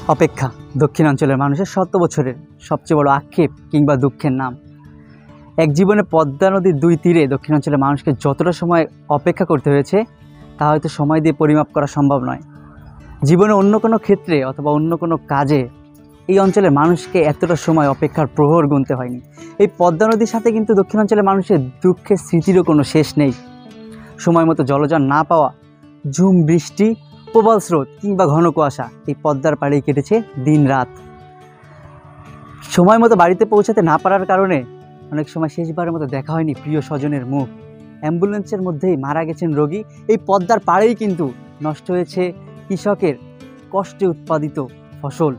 অপেক্ষা দক্ষিণাঞ্চলের মানুষের শত বছরের সবচেয়ে বড় আক্ষেপ কিংবা দুঃখের নাম। এক জীবনে পদ্মা নদীর দুই তীরে দক্ষিণাঞ্চলের মানুষকে যতটা সময় অপেক্ষা করতে হয়েছে তা হয়তো সময় দিয়ে পরিমাপ করা সম্ভব নয়। জীবনে অন্য কোনো ক্ষেত্রে অথবা অন্য কোনো কাজে এই অঞ্চলের মানুষকে এতটা সময় অপেক্ষার প্রহর গুনতে হয়নি। এই পদ্মা নদীর সাথে কিন্তু দক্ষিণাঞ্চলের মানুষের দুঃখের স্মৃতিরও কোনো শেষ নেই। সময় মতো জলযান না পাওয়া, ঝুম বৃষ্টি, প্রবল স্রোত কিংবা ঘন কুয়াশা, এই পদ্মার পাড়েই কেটেছে দিন রাত। সময় মতো বাড়িতে পৌঁছাতে না পারার কারণে অনেক সময় শেষবারের মতো দেখা হয়নি প্রিয় স্বজনের মুখ। অ্যাম্বুলেন্সের মধ্যেই মারা গেছেন রোগী। এই পদ্মার পাড়েই কিন্তু নষ্ট হয়েছে কৃষকের কষ্টে উৎপাদিত ফসল।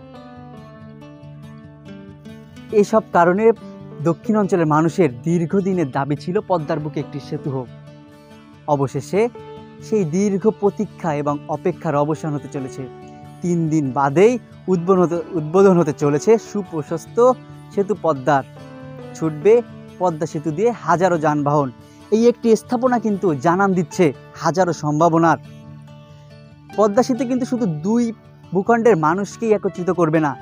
এইসব কারণে দক্ষিণ অঞ্চলের মানুষের দীর্ঘদিনের দাবি ছিল পদ্মার বুকে একটি সেতু হোক। অবশেষে সেই দীর্ঘ প্রতীক্ষা এবং অপেক্ষার অবসান হতে চলেছে। 3 দিন বাদেই উদ্বোধন হতে চলেছে সুপ্রশস্ত সেতু পদ্মার। ছুটবে পদ্মা সেতু দিয়ে হাজারো যানবাহন। এই একটি স্থাপনা কিন্তু জানান দিচ্ছে হাজারো সম্ভাবনার। পদ্মা সেতু কিন্তু শুধু 2 ভূখণ্ডের মানুষকেই একত্রিত করবে না,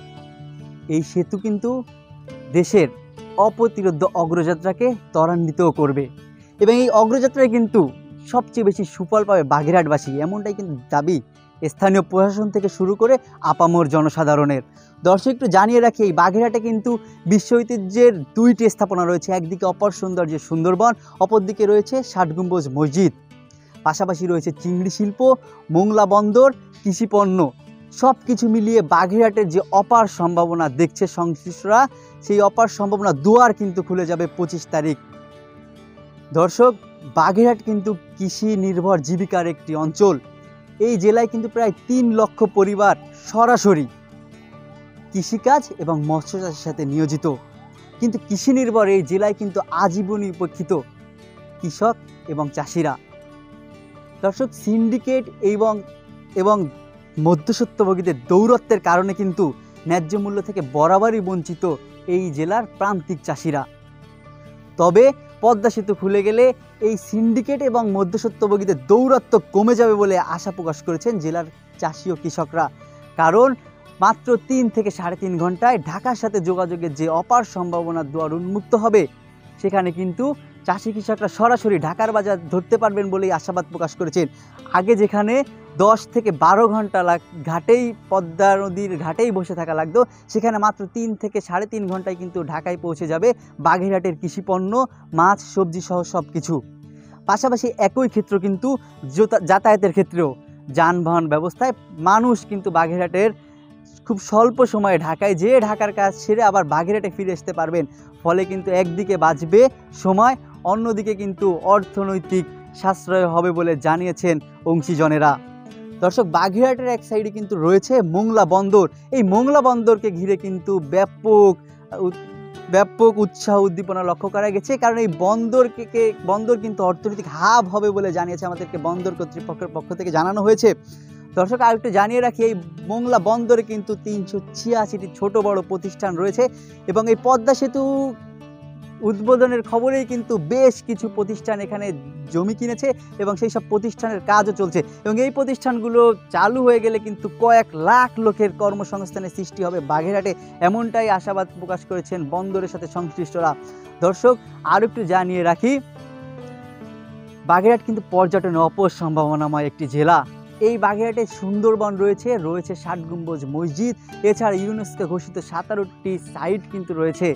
এই সেতু কিন্তু দেশের অপ্রতিরোধ্য অগ্রযাত্রাকে ত্বরান্বিতও করবে। এবং এই অগ্রযাত্রায় কিন্তু সবচেয়ে বেশি সুফল পাবে বাগেরহাটবাসী, এমনটাই কিন্তু দাবি স্থানীয় প্রশাসন থেকে শুরু করে আপামর জনসাধারণের। দর্শক একটু জানিয়ে রাখি, এই বাগেরহাটে কিন্তু বিশ্ব ঐতিহ্যের 2টি স্থাপনা রয়েছে। একদিকে অপর সৌন্দর্যের সুন্দরবন, অপরদিকে রয়েছে 60 গম্বুজ মসজিদ, পাশাপাশি রয়েছে চিংড়ি শিল্প, মোংলা বন্দর, কৃষিপণ্য। সব কিছু মিলিয়ে বাগেরহাটের যে অপার সম্ভাবনা দেখছে সংশ্লিষ্টরা, সেই অপার সম্ভাবনা দুয়ার কিন্তু খুলে যাবে 25 তারিখ। দর্শক, বাগেরহাট কিন্তু কৃষি নির্ভর জীবিকার একটি অঞ্চল। এই জেলায় কিন্তু প্রায় 3 লক্ষ পরিবার সরাসরি কৃষিকাজ এবং মৎস্য চাষের সাথে নিয়োজিত। কিন্তু কৃষি নির্ভর এই জেলায় কিন্তু আজীবনই উপেক্ষিত কৃষক এবং চাষিরা। দর্শক, সিন্ডিকেট এবং মধ্যস্বত্বভোগীদের দৌরত্বের কারণে কিন্তু ন্যায্য মূল্য থেকে বরাবরই বঞ্চিত এই জেলার প্রান্তিক চাষিরা। তবে পদ্মা সেতু খুলে গেলে এই সিন্ডিকেট এবং মধ্যস্বত্বভোগীদের দৌরাত্ম্য কমে যাবে বলে আশা প্রকাশ করেছেন জেলার চাষি ও কৃষকরা। কারণ মাত্র 3 থেকে 3.5 ঘন্টায় ঢাকার সাথে যোগাযোগের যে অপার সম্ভাবনার দুয়ার উন্মুক্ত হবে, সেখানে কিন্তু চাষি কৃষকরা সরাসরি ঢাকার বাজার ধরতে পারবেন বলেই আশাবাদ প্রকাশ করেছেন। আগে যেখানে 10 থেকে 12 ঘন্টা পদ্মা নদীর ঘাটেই বসে থাকা লাগতো, সেখানে মাত্র 3 থেকে 3.5 ঘন্টায় কিন্তু ঢাকায় পৌঁছে যাবে বাগেরহাটের কৃষিপণ্য, মাছ, সবজি সহ সব কিছু। পাশাপাশি একই ক্ষেত্র কিন্তু যাতায়াতের ক্ষেত্রেও যানবাহন ব্যবস্থায় মানুষ কিন্তু বাগেরহাটের খুব স্বল্প সময়ে ঢাকায় যেয়ে ঢাকার কাজ সেরে আবার বাগেরহাটে ফিরে আসতে পারবেন। ফলে কিন্তু একদিকে বাঁচবে সময়, অন্যদিকে কিন্তু অর্থনৈতিক সাশ্রয় হবে বলে জানিয়েছেন অংশীজনেরা। দর্শক, বাগেরহাটের এক সাইডে কিন্তু রয়েছে মোংলা বন্দর। এই মোংলা বন্দরকে ঘিরে কিন্তু ব্যাপক উৎসাহ উদ্দীপনা লক্ষ্য করা গেছে। কারণ এই বন্দর কিন্তু অর্থনৈতিক হাব হবে বলে জানিয়েছে আমাদেরকে বন্দর কর্তৃপক্ষের পক্ষ থেকে জানানো হয়েছে। দর্শক, আর একটু জানিয়ে রাখি, এই মোংলা বন্দরে কিন্তু 386টি ছোট বড় প্রতিষ্ঠান রয়েছে। এবং এই পদ্মা সেতু উদ্বোধনের খবরেই কিন্তু বেশ কিছু প্রতিষ্ঠান এখানে জমি কিনেছে এবং সেই সব প্রতিষ্ঠানের কাজও চলছে। এবং এই প্রতিষ্ঠানগুলো চালু হয়ে গেলে কিন্তু কয়েক লাখ লোকের কর্মসংস্থানের সৃষ্টি হবে বাগেরহাটে, এমনটাই আশাবাদ প্রকাশ করেছেন বন্দরের সাথে সংশ্লিষ্টরা। দর্শক, আর একটু জানিয়ে রাখি, বাগেরহাট কিন্তু পর্যটনের অপর সম্ভাবনাময় একটি জেলা। এই বাগেরহাটে সুন্দরবন রয়েছে 60 গম্বুজ মসজিদ, এছাড়া ইউনেস্কো ঘোষিত 17টি সাইট কিন্তু রয়েছে,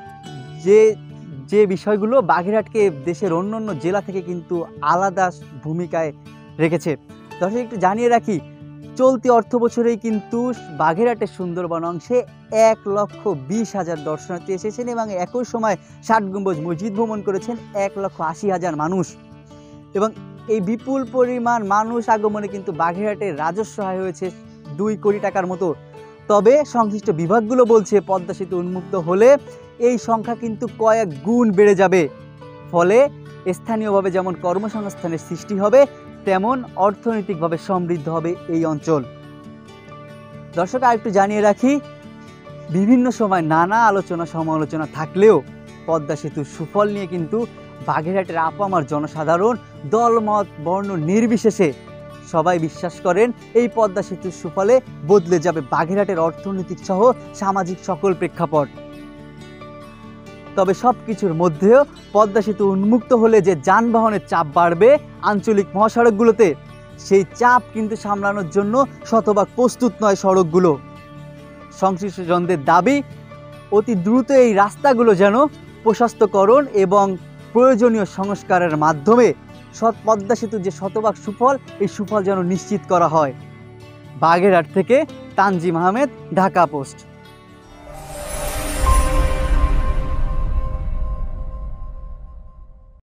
যে বিষয়গুলো বাগেরহাটকে দেশের অন্যান্য জেলা থেকে কিন্তু আলাদা ভূমিকায় রেখেছে। দর্শক, একটু জানিয়ে রাখি, চলতি অর্থ বছরেই কিন্তু বাগেরহাটের সুন্দরবন অংশে 1,20,000 দর্শনার্থী এসেছেন এবং একই সময় 60 গম্বুজ মসজিদ ভ্রমণ করেছেন 1,80,000 মানুষ। এবং এই বিপুল পরিমাণ মানুষ আগমনে কিন্তু বাগেরহাটের রাজস্ব আয় হয়েছে 2 কোটি টাকার মতো। তবে সংশ্লিষ্ট বিভাগগুলো বলছে পদ্মা সেতু উন্মুক্ত হলে এই সংখ্যা কিন্তু কয়েক গুণ বেড়ে যাবে। ফলে স্থানীয়ভাবে যেমন কর্মসংস্থানের সৃষ্টি হবে, তেমন অর্থনৈতিকভাবে সমৃদ্ধ হবে এই অঞ্চল। দর্শক, আর একটু জানিয়ে রাখি, বিভিন্ন সময় নানা আলোচনা সমালোচনা থাকলেও পদ্মা সেতুর সুফল নিয়ে কিন্তু বাগেরহাটের আপামার জনসাধারণ দলমত বর্ণ নির্বিশেষে সবাই বিশ্বাস করেন এই পদ্মা সেতুর সুফলে বদলে যাবে বাগেরহাটের অর্থনৈতিক সহ সামাজিক সকল প্রেক্ষাপট। তবে সব কিছুর মধ্যেও পদ্মা সেতু উন্মুক্ত হলে যে যানবাহনের চাপ বাড়বে আঞ্চলিক মহাসড়কগুলোতে, সেই চাপ কিন্তু সামলানোর জন্য শতভাগ প্রস্তুত নয় সড়কগুলো। সংশ্লিষ্টজনদের দাবি, অতি দ্রুত এই রাস্তাগুলো যেন প্রশস্তকরণ এবং প্রয়োজনীয় সংস্কারের মাধ্যমে পদ্মা সেতুর যে শতভাগ সুফল, এই সুফল যেন নিশ্চিত করা হয়। বাগেরহাট থেকে তানজিম আহমেদ, ঢাকা পোস্ট।